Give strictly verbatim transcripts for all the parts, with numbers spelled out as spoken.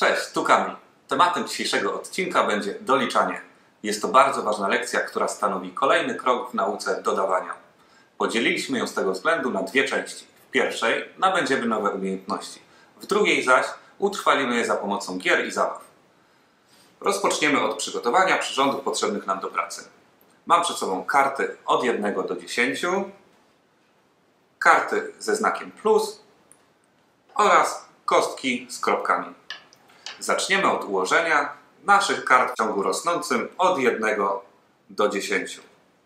Cześć, tu Kamil. Tematem dzisiejszego odcinka będzie doliczanie. Jest to bardzo ważna lekcja, która stanowi kolejny krok w nauce dodawania. Podzieliliśmy ją z tego względu na dwie części. W pierwszej nabędziemy nowe umiejętności, w drugiej zaś utrwalimy je za pomocą gier i zabaw. Rozpoczniemy od przygotowania przyrządów potrzebnych nam do pracy. Mam przed sobą karty od jednego do dziesięciu, karty ze znakiem plus oraz kostki z kropkami. Zaczniemy od ułożenia naszych kart w ciągu rosnącym od jednego do dziesięciu.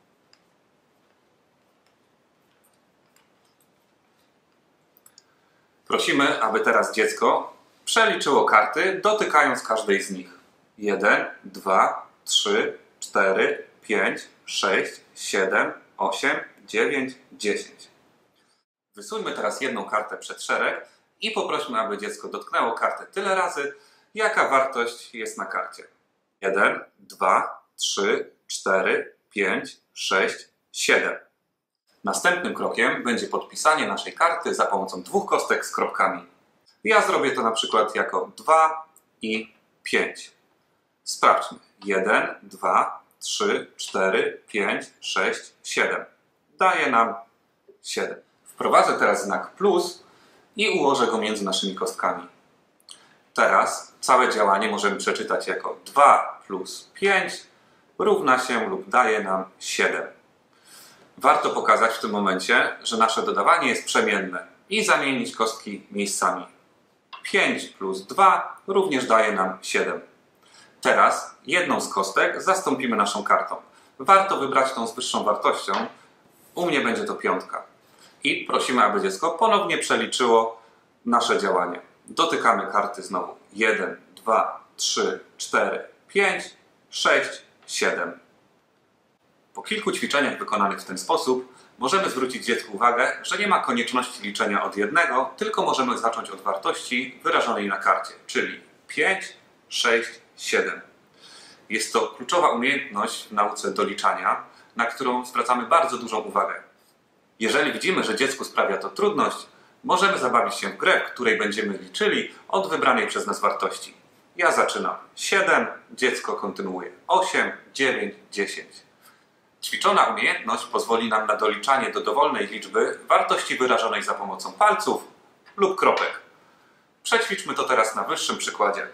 Prosimy, aby teraz dziecko przeliczyło karty, dotykając każdej z nich. jeden, dwa, trzy, cztery, pięć, sześć, siedem, osiem, dziewięć, dziesięć. Wysuńmy teraz jedną kartę przed szereg i poprośmy, aby dziecko dotknęło kartę tyle razy, jaka wartość jest na karcie. jeden, dwa, trzy, cztery, pięć, sześć, siedem. Następnym krokiem będzie podpisanie naszej karty za pomocą dwóch kostek z kropkami. Ja zrobię to na przykład jako dwa i pięć. Sprawdźmy. jeden, dwa, trzy, cztery, pięć, sześć, siedem. Daje nam siedem. Wprowadzę teraz znak plus i ułożę go między naszymi kostkami. Teraz całe działanie możemy przeczytać jako dwa plus pięć równa się lub daje nam siedem. Warto pokazać w tym momencie, że nasze dodawanie jest przemienne i zamienić kostki miejscami. pięć plus dwa również daje nam siedem. Teraz jedną z kostek zastąpimy naszą kartą. Warto wybrać tą z wyższą wartością. U mnie będzie to piątka. I prosimy, aby dziecko ponownie przeliczyło nasze działanie. Dotykamy karty znowu. jeden, dwa, trzy, cztery, pięć, sześć, siedem. Po kilku ćwiczeniach wykonanych w ten sposób możemy zwrócić dziecku uwagę, że nie ma konieczności liczenia od jednego, tylko możemy zacząć od wartości wyrażonej na karcie, czyli pięć, sześć, siedem. Jest to kluczowa umiejętność w nauce doliczania, na którą zwracamy bardzo dużą uwagę. Jeżeli widzimy, że dziecku sprawia to trudność, możemy zabawić się w grę, w której będziemy liczyli od wybranej przez nas wartości. Ja zaczynam siedem, dziecko kontynuuje osiem, dziewięć, dziesięć. Ćwiczona umiejętność pozwoli nam na doliczanie do dowolnej liczby wartości wyrażonej za pomocą palców lub kropek. Przećwiczmy to teraz na wyższym przykładzie.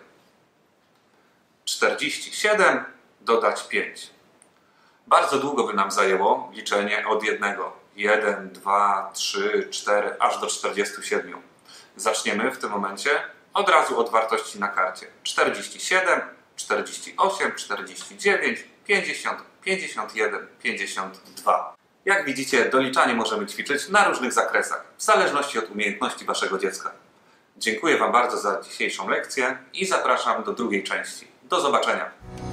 czterdzieści siedem dodać pięć. Bardzo długo by nam zajęło liczenie od jednego. jeden, dwa, trzy, cztery, aż do czterdziestu siedmiu. Zaczniemy w tym momencie od razu od wartości na karcie. czterdzieści siedem, czterdzieści osiem, czterdzieści dziewięć, pięćdziesiąt, pięćdziesiąt jeden, pięćdziesiąt dwa. Jak widzicie, doliczanie możemy ćwiczyć na różnych zakresach, w zależności od umiejętności waszego dziecka. Dziękuję wam bardzo za dzisiejszą lekcję i zapraszam do drugiej części. Do zobaczenia!